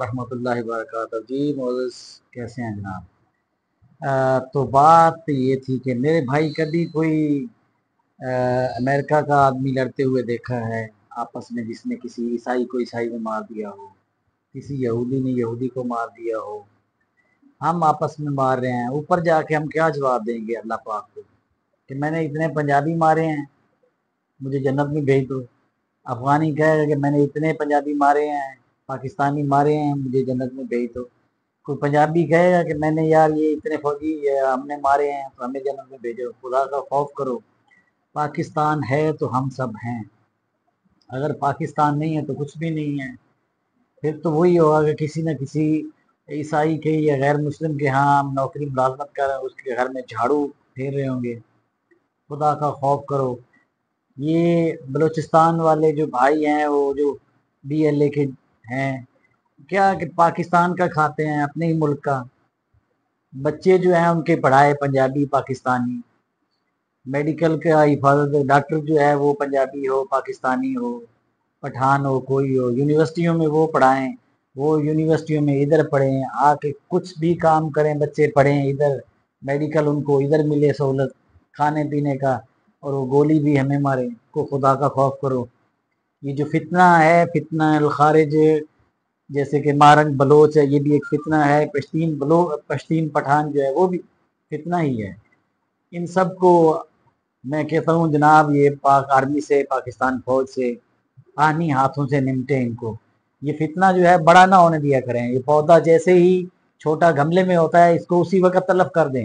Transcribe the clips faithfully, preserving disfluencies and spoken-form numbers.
रहमत اللہ वबरकातुहू। जी मोज़स कैसे हैं जनाब। आ, तो बात ये थी कि मेरे भाई कभी कोई आ, अमेरिका का आदमी लड़ते हुए देखा है आपस में, जिसने किसी ईसाई को ईसाई ने मार दिया हो, किसी यहूदी ने यहूदी को मार दिया हो, हम आपस में मार रहे हैं। ऊपर जाके हम क्या जवाब देंगे अल्लाह पाक को कि मैंने इतने पंजाबी मारे हैं, मुझे जन्नत में भेज दो। अफगानी कहेगा कि मैंने इतने पंजाबी मारे हैं, पाकिस्तानी मारे हैं, मुझे जन्नत में भेज दो। कोई पंजाबी कहेगा कि मैंने यार ये इतने फौजी ये हमने मारे हैं तो हमें जन्नत में भेजो। खुदा का खौफ करो, पाकिस्तान है तो हम सब हैं, अगर पाकिस्तान नहीं है तो कुछ भी नहीं है। फिर तो वही होगा कि किसी न किसी ईसाई के या गैर मुस्लिम के यहाँ हम नौकरी मुलाजमत कर उसके घर में झाड़ू फेर रहे होंगे। खुदा का खौफ करो। ये बलूचिस्तान वाले जो भाई हैं, वो जो बी एल ए के हैं, क्या कि पाकिस्तान का खाते हैं, अपने ही मुल्क का। बच्चे जो हैं उनके पढ़ाए पंजाबी पाकिस्तानी, मेडिकल का हिफाजत डॉक्टर जो है वो पंजाबी हो पाकिस्तानी हो पठान हो कोई हो, यूनिवर्सिटियों में वो पढ़ाएं, वो यूनिवर्सिटियों में इधर पढ़ें, आके कुछ भी काम करें, बच्चे पढ़ें इधर, मेडिकल उनको इधर मिले सहूलत खाने पीने का, और वो गोली भी हमें मारे। को खुदा का खौफ करो। ये जो फितना है, फितना अल खारिज, जैसे कि मारंग बलोच है, ये भी एक फितना है। पश्तीन बलो पश्तीन पठान जो है वो भी फितना ही है। इन सब को मैं कहता हूँ जनाब, ये पाक आर्मी से, पाकिस्तान फौज से पानी हाथों से निमटे इनको। ये फितना जो है बड़ा ना होने दिया करें। ये पौधा जैसे ही छोटा गमले में होता है, इसको उसी वक्त तलफ कर दें।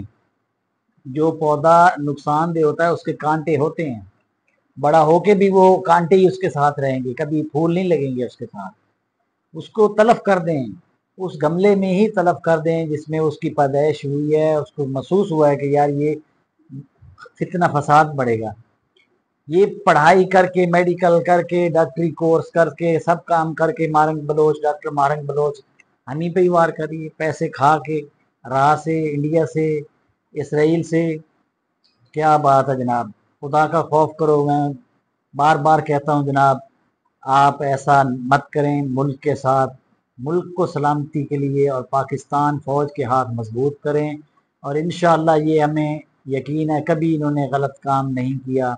जो पौधा नुकसानदेह होता है उसके कांटे होते हैं, बड़ा होके भी वो कांटे ही उसके साथ रहेंगे, कभी फूल नहीं लगेंगे उसके साथ। उसको तलफ कर दें, उस गमले में ही तलफ कर दें जिसमें उसकी पैदाइश हुई है, उसको महसूस हुआ है कि यार ये फितना फसाद बढ़ेगा। ये पढ़ाई करके, मेडिकल करके, डॉक्टरी कोर्स करके, सब काम करके मारंग बलोच डॉक्टर मारंग बलोच हम ही पे ही वार करिए, पैसे खा के, राह से, इंडिया से, इसराइल से। क्या बात है जनाब। खुदा का खौफ करो। मैं बार बार कहता हूँ जनाब, आप ऐसा मत करें मुल्क के साथ। मुल्क को सलामती के लिए और पाकिस्तान फ़ौज के हाथ मजबूत करें, और इंशाअल्लाह ये हमें यकीन है कभी इन्होंने गलत काम नहीं किया।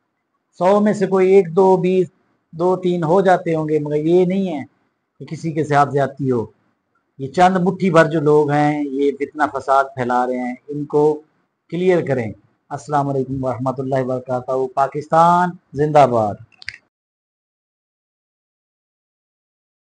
सौ में से कोई एक दो बीस दो तीन हो जाते होंगे, मगर ये नहीं है कि किसी के साथ ज्यादती हो। ये चंद मुट्ठी भर जो लोग हैं ये फितना फसाद फैला रहे हैं, इनको क्लियर करें। अस्सलाम वालेकुम रहमतुल्लाहि व बरकातहू। पाकिस्तान जिंदाबाद।